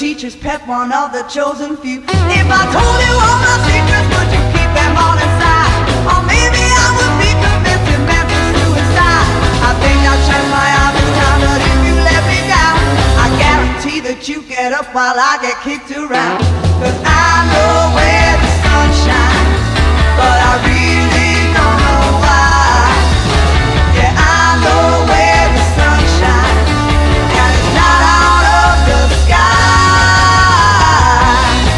teacher's pet, one of the chosen few. If I told you all my secrets, would you keep them all inside? Or maybe I would be convinced it meant for suicide. I think I'll shut my eyes this time, but if you let me down, I guarantee that you get up while I get kicked around. 'Cause I know where the sun shines, but I really don't know why. Yeah, I know where the sun shines, and it's not out of the sky.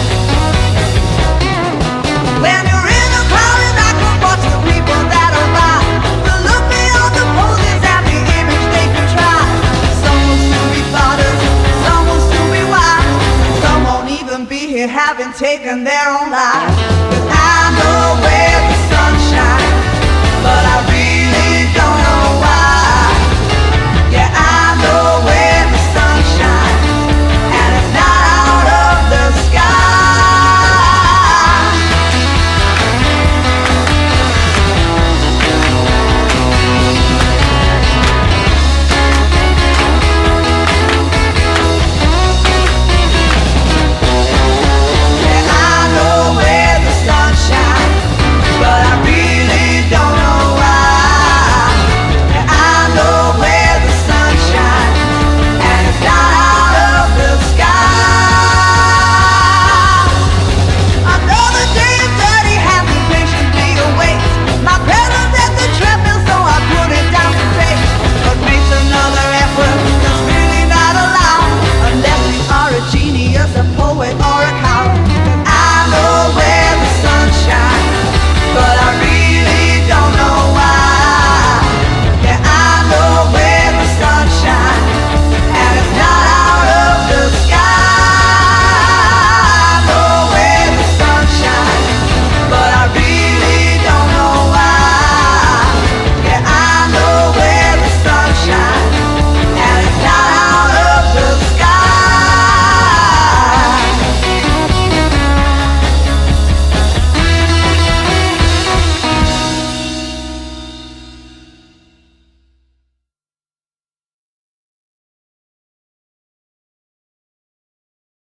When you're in a crowded night, go watch the people that are by. But look beyond the poses and the image they can try. Some will soon be fathers, some will soon be wives, some won't even be here having taken their own lives.